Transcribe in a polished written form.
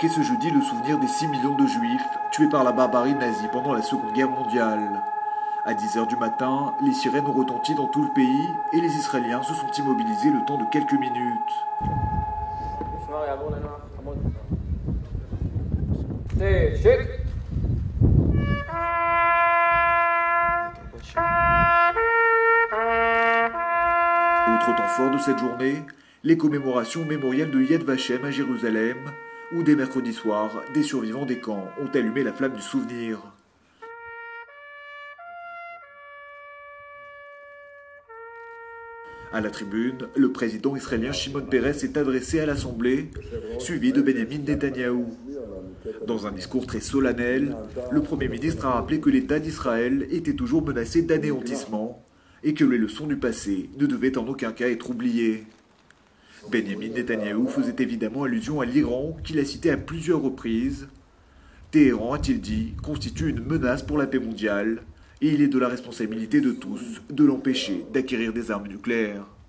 marqué ce jeudi le souvenir des 6 millions de juifs tués par la barbarie nazie pendant la Seconde Guerre mondiale. À 10 heures du matin, les sirènes ont retenti dans tout le pays et les Israéliens se sont immobilisés le temps de quelques minutes. Autre temps fort de cette journée, les commémorations mémoriales de Yad Vashem à Jérusalem, où dès mercredi soir, des survivants des camps ont allumé la flamme du souvenir. À la tribune, le président israélien Shimon Peres s'est adressé à l'Assemblée, suivi de Benjamin Netanyahou. Dans un discours très solennel, le Premier ministre a rappelé que l'État d'Israël était toujours menacé d'anéantissement et que les leçons du passé ne devaient en aucun cas être oubliées. Benjamin Netanyahou faisait évidemment allusion à l'Iran, qu'il a cité à plusieurs reprises. Téhéran, a-t-il dit, constitue une menace pour la paix mondiale, et il est de la responsabilité de tous de l'empêcher d'acquérir des armes nucléaires.